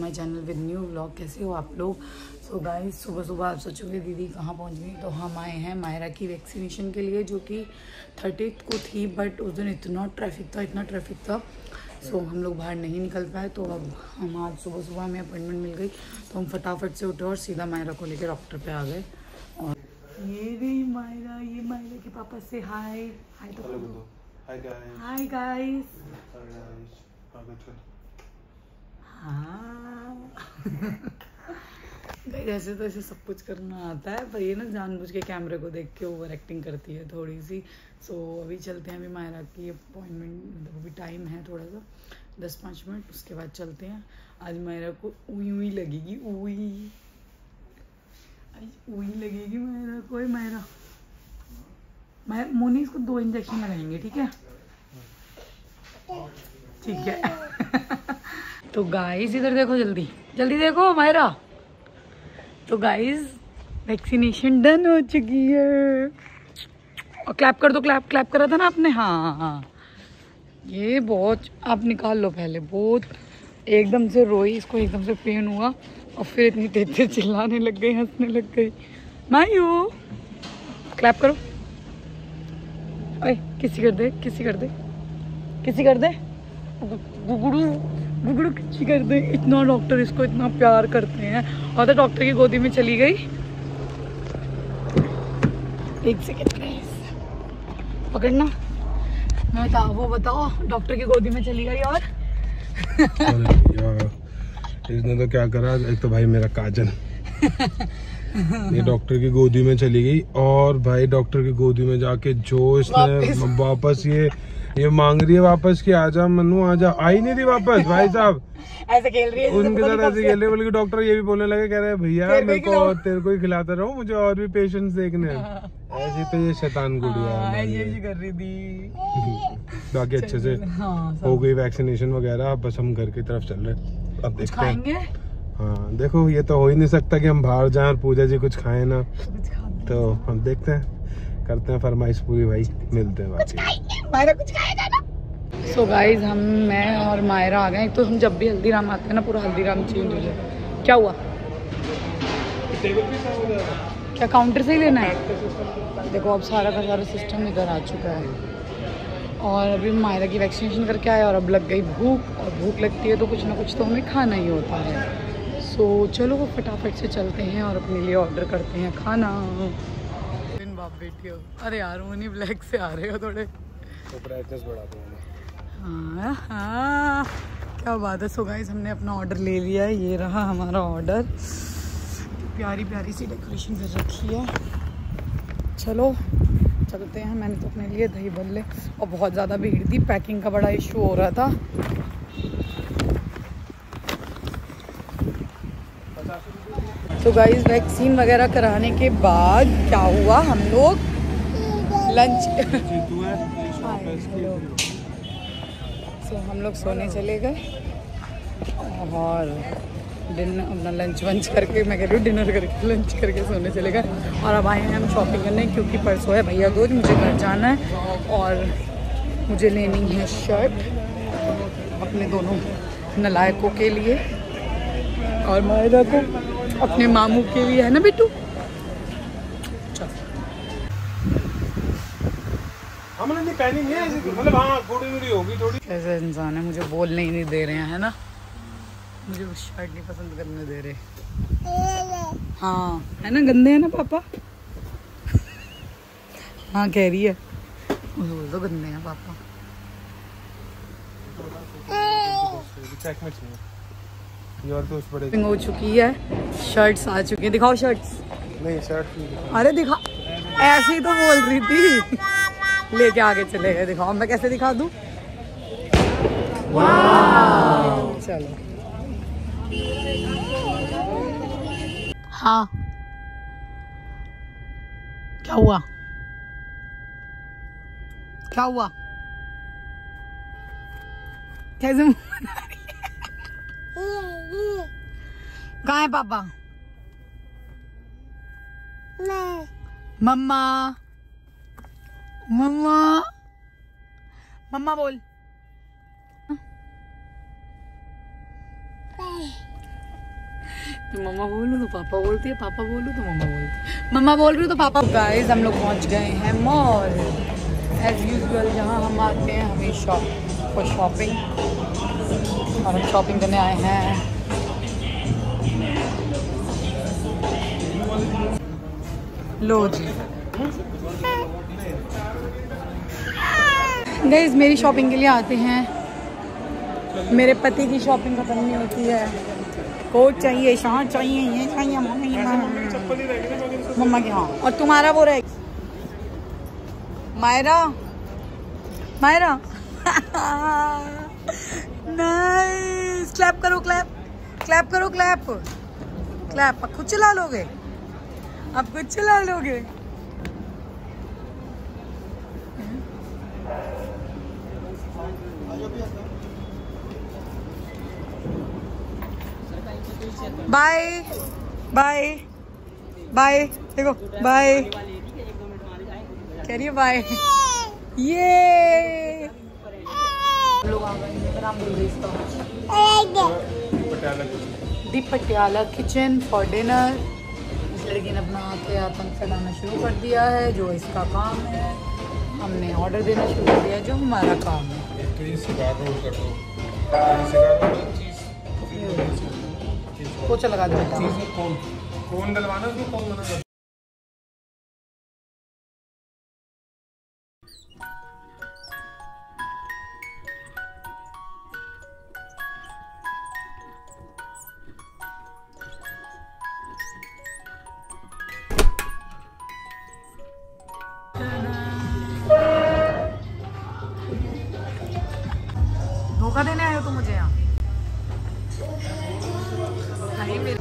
My channel with new vlog. कैसे हो आप लोग? सो गाइस, सुबह सुबह आप सोचोगे दीदी कहाँ पहुँच गई, तो हम आए हैं मायरा की वैक्सीनेशन के लिए, जो कि 30 को थी। बट उस दिन इतना ट्रैफिक था सो हम लोग बाहर नहीं निकल पाए। तो अब हम आज सुबह सुबह हमें अपॉइंटमेंट मिल गई, तो हम फटाफट से उठे और सीधा मायरा को लेकर डॉक्टर पे आ गए। और ये गई मायरा, ये मायरा के पापा से हाय तो हाय गाइस। हाँ ऐसे तो ऐसे सब कुछ करना आता है, पर ये ना जानबूझ के कैमरे को देख के ओवर एक्टिंग करती है थोड़ी सी। सो अभी चलते हैं, अभी मायरा की अपॉइंटमेंट, मतलब अभी टाइम है थोड़ा सा 10-5 मिनट, उसके बाद चलते हैं। आज मायरा को उई लगेगी, उई लगेगी मायरा को। मायरा मोनी इसको 2 इंजेक्शन लगाएंगे, ठीक है? ठीक है। तो गाइस इधर देखो, जल्दी देखो मायरा। तो गाइस वैक्सीनेशन डन हो चुकी है। और क्लैप कर दो, क्लैप करा था ना आपने? हाँ ये बहुत, आप निकाल लो पहले। बहुत एकदम से रोई, इसको एकदम से पेन हुआ और फिर इतनी तेज चिल्लाने लग गई, हंसने लग गई। मायू क्लैप करो, ओए किसी कर दे गुगड़ू किसी कर दे। इतना डॉक्टर इसको इतना प्यार करते हैं। और तो डॉक्टर की गोदी में चली गई। 1 सेकेंड पकड़ना, मैं वो बताओ, डॉक्टर की गोदी में चली गई और इसने तो क्या करा, एक तो भाई मेरा काजल ये डॉक्टर की गोदी में चली गई, और भाई डॉक्टर की गोदी में जाके जो इसने वापस ये मांग रही है वापस कि आजा मन्नू आजा, आई नहीं रही वापस। भाई साहब ऐसे खेल रही है, उनके साथ ऐसे खेल रही है। बल्कि डॉक्टर ये भी बोलने लगे, कह रहे भैया मेरे को तेरे को ही खिलाता रहूं, मुझे और भी पेशेंट्स देखने हैं। ऐसी तो ये शैतान गुड़िया ये कर रही थी। बाकी अच्छे से हो गई वैक्सीनेशन वगैरह। अब बस हम घर की तरफ चल रहे हैं, अब देखते हैं। हाँ देखो, ये तो हो ही नहीं सकता कि हम बाहर जाएं और पूजा जी कुछ खाएं ना, तो हम देखते हैं, करते हैं फरमाइश पूरी भाई, मिलते हैं कुछ खाएगा ना। सो गाइज मैं और मायरा आ गए। तो हम जब भी हल्दीराम आते हैं ना, पूरा हल्दीराम चेंज हो जाए। क्या हुआ? क्या काउंटर से ही लेना है? देखो अब सारा का सारा सिस्टम इधर आ चुका है। और अभी मायरा की वैक्सीनेशन करके आया और अब लग गई भूख, और भूख लगती है तो कुछ ना कुछ तो हमें खाना ही होता है। सो चलो वो फटाफट से चलते हैं और अपने लिए ऑर्डर करते हैं खाना। बाप बेटी हो, अरे यार उन्हीं ब्लैक से आ रहे हो थोड़े, तो ब्राइटनेस बढ़ा दो। हाँ क्या बात है। सो गाइस हमने अपना ऑर्डर ले लिया है, ये रहा हमारा ऑर्डर। प्यारी प्यारी सी डेकोरेशन कर रखी है। चलो चलते हैं। मैंने तो अपने लिए दही बल्ले, और बहुत ज़्यादा भीड़ थी, पैकिंग का बड़ा इशू हो रहा था। तो गाइस वैक्सीन वगैरह कराने के बाद क्या हुआ, हम लोग लंच सो हम लोग सोने चले गए और डिनर अपना लंच वंच करके, मैं कह रही हूँ डिनर करके, लंच करके सोने चले गए। और अब आए हैं हम शॉपिंग करने, क्योंकि परसों है भैया दूज, मुझे घर जाना है और मुझे लेनी है शर्ट अपने दोनों नलायकों के लिए, और मायरा को अपने मामू के लिए, है ना बिट्टू? हमने पहनी नहीं है, मतलब हाँ थोड़ी होगी थोड़ी। ऐसे इंसान है, मुझे बोलने ही नहीं दे रहे हैं, है ना? मुझे वो शर्ट नहीं पसंद करने दे रहे। हाँ है ना, गंदे है ना पापा? हाँ कह रही है, मुझे बोल दो गंदे हैं पापा। हो चुकी है, शर्ट्स आ चुकी है, दिखाओ शर्ट्स। नहीं शर्ट नहीं, अरे दिखा, ऐसे ही तो बोल रही थी। लेके आगे चले गए, दिखाओ मैं कैसे दिखा दूं। चलो हाँ क्या हुआ? कैसे कहाँ है पापा? मम्मा मम्मा मम्मा बोल। मम्मा बोलूं तो पापा बोलती है, पापा बोलूं तो मम्मा बोलती है, मम्मा बोल रही हूँ तो पापा। गाइस हम लोग पहुंच गए हैं मॉल एज यूजुअल, जहाँ हम आते हैं हमेशा फॉर शॉपिंग, और हम शॉपिंग करने आए हैं। लो जी गाइस, मेरी शॉपिंग के लिए आते हैं, मेरे पति की शॉपिंग खत्म नहीं होती है। कोट चाहिए, शर्ट चाहिए, ये चाहिए, मम्मा के। हाँ, और तुम्हारा वो रहे मायरा, मायरा नाइस, क्लैप करो, क्लैप क्लैप करो, क्लैप क्लैप। अब खुद चला लोगे, अब खुद चला लोगे। बाय बाय बाय, देखो बाय कह रही है, बाय। ये लोग आ गए हैं, नाम बोल रही इसका, Deep Patiala kitchen for dinner. इस लड़की ने अपना हाथ आतंक फैलाना शुरू कर दिया है, जो इसका काम है। हमने ऑर्डर देना शुरू कर दिया, जो हमारा काम है। पोछा लगा दो बेटा। कौन डलवाना है, कौन मना कर। धोखा देने आए हो तुम मुझे यहाँ? नहीं मेरे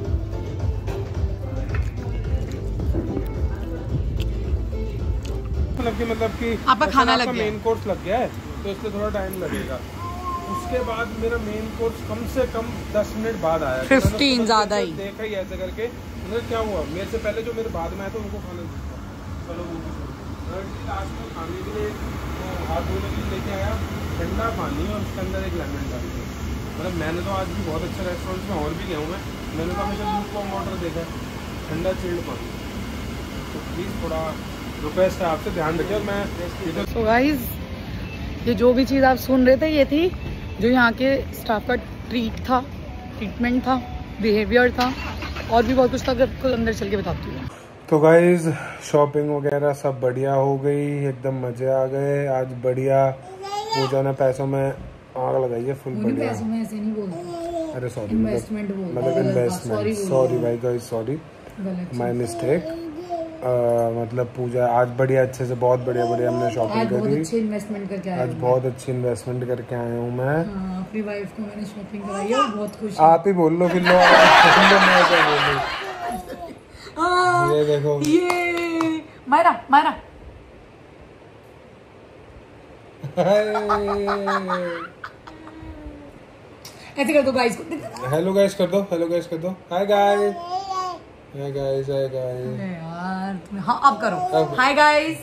मतलब कि आपका खाना लग गया, मेन कोर्स लग गया है, तो इसलिए थोड़ा टाइम लगेगा। उसके बाद मेरा मेन कोर्स कम से कम 10 मिनट बाद आया, 15 ज्यादा ही देखा ही ऐसे करके। मतलब क्या हुआ, मेरे से पहले जो मेरे बाद में आया था उनको खाना दिया, चलो लास्ट में खाने के लिए हाथ धोने के लिए लेके आया ठंडा पानी और उसके अंदर एक लेमन डाल दिया। मतलब मैंने तो आज भी बहुत अच्छे रेस्टोरेंट में और भी गया हूँ, मैंने तो हमेशा लूप फॉर्म वाटर देखा है, ठंडा चिल्ड पानी। तो प्लीज़ थोड़ा रिक्वेस्ट है आपसे, ध्यान रखिए। और मैं तो गाइस, ये जो भी चीज़ आप सुन रहे थे, ये थी जो यहाँ के स्टाफ का ट्रीटमेंट था, बिहेवियर था, और भी बहुत कुछ था। आपको अंदर चल के बताती हूँ। तो गाइज शॉपिंग वगैरह सब बढ़िया हो गई, एकदम मजे आ गए आज। बढ़िया पूजा ने पैसों में आग लगाई है, फुल बढ़िया। पैसों में ऐसे नहीं बोलते, अरे सॉरी, इन्वेस्टमेंट मतलब इन्वेस्टमेंट, सॉरी भाई गाइज, सॉरी माय मिस्टेक। मतलब पूजा आज बढ़िया अच्छे से, बहुत बढ़िया बढ़िया हमने शॉपिंग करी। इन्वेस्टमेंट करके आए, आज बहुत अच्छी इन्वेस्टमेंट करके आया हूँ मैं। अपनी वाइफ को मैंने शॉपिंग कराई है, बहुत खुश। आप ही बोल लो फिर लो, मैं क्या बोलूं। ये देखो, ये मायरा मायरा ऐसे कर दो गाइस को, हेलो गाइस कर दो, हेलो गाइस कर दो, hi guys, hi guys, hi guys. यार हाँ अब करो, हाय गाइस,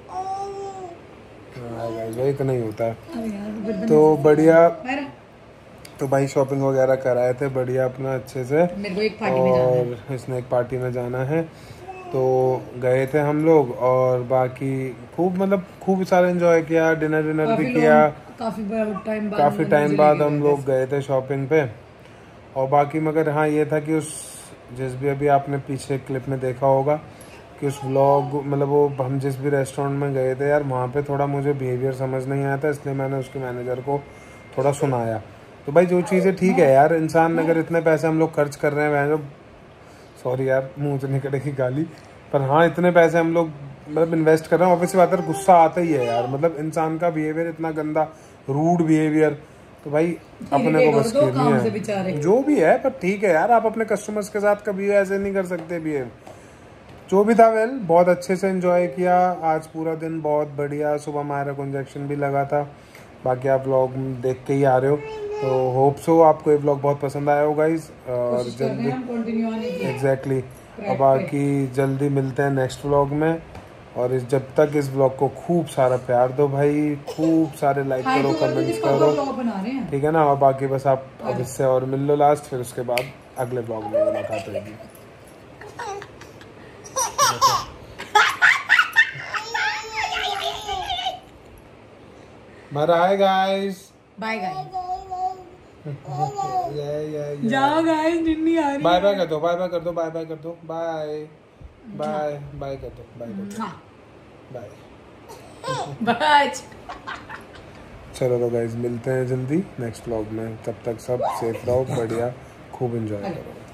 हाय गाइस। वही तो नहीं होता है। तो बढ़िया, तो भाई शॉपिंग वगैरह कराए थे बढ़िया अपना अच्छे से। मेरे को एक पार्टी में जाना है, और इसने एक पार्टी में जाना है, तो गए थे हम लोग। और बाकी खूब सारा एंजॉय किया, डिनर भी किया। काफ़ी टाइम बाद हम लोग गए थे शॉपिंग पे। और बाकी मगर हाँ ये था कि उस जिस भी अभी आपने पीछे क्लिप में देखा होगा कि उस व्लॉग मतलब वो हम जिस भी रेस्टोरेंट में गए थे यार, वहाँ पे थोड़ा मुझे बिहेवियर समझ नहीं आया था, इसलिए मैंने उसके मैनेजर को थोड़ा सुनाया। तो भाई जो चीज़ें ठीक है यार, इंसान अगर इतने पैसे हम लोग खर्च कर रहे हैं, वह सॉरी यार मुँह से निकलेगी गाली, पर हाँ इतने पैसे हम लोग मतलब इन्वेस्ट कर रहे हैं, ऑब्वियसली बात है गुस्सा आता ही है यार। मतलब इंसान का बिहेवियर इतना गंदा, रूड बिहेवियर, तो भाई अपने को बस नहीं है जो भी है। पर ठीक है यार, आप अपने कस्टमर्स के साथ कभी ऐसे नहीं कर सकते बिहेव। जो भी था वेल, बहुत अच्छे से एंजॉय किया आज पूरा दिन, बहुत बढ़िया। सुबह हमारा इंजेक्शन भी लगा था। बाकी आप व्लॉग देख के ही आ रहे हो, तो होप सो आपको ये व्लॉग बहुत पसंद आया होगा गाइस। और जल्दी एग्जैक्टली, और बाकी जल्दी मिलते हैं नेक्स्ट व्लॉग में। और जब तक इस व्लॉग को खूब सारा प्यार दो भाई, खूब सारे लाइक करो, कमेंट्स करो। ठीक है ना। और बाकी बस आप अब इससे और मिल लो लास्ट, फिर उसके बाद अगले ब्लॉग में मुलाकात होगी। हाय गाइस, बाय गाइस, जाओ गाइस, निन्नी आ रही है। बाय बाय कर दो, बाय बाय कर दो, बाय बाय कर दो, बाय बाय बाय कर दो, बाय कर दो, बाय बाय। चलो तो गाइस मिलते हैं जल्दी नेक्स्ट व्लॉग में, तब तक सब सेफ रहो, बढ़िया खूब एंजॉय करो।